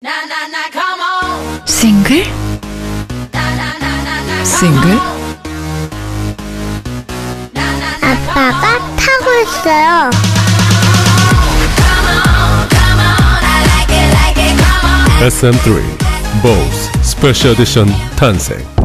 싱글? 싱글? 아빠가 타고 있어요. SM3 Bose 스페셜 에디션 탄생.